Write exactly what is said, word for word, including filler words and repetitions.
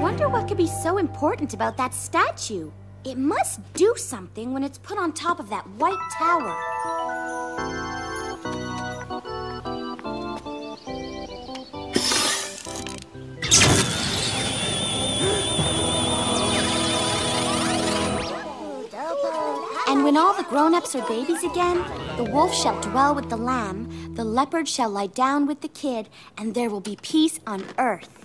wonder what could be so important about that statue. It must do something when it's put on top of that white tower. And when all the grown-ups are babies again, the wolf shall dwell with the lamb, the leopard shall lie down with the kid, and there will be peace on earth.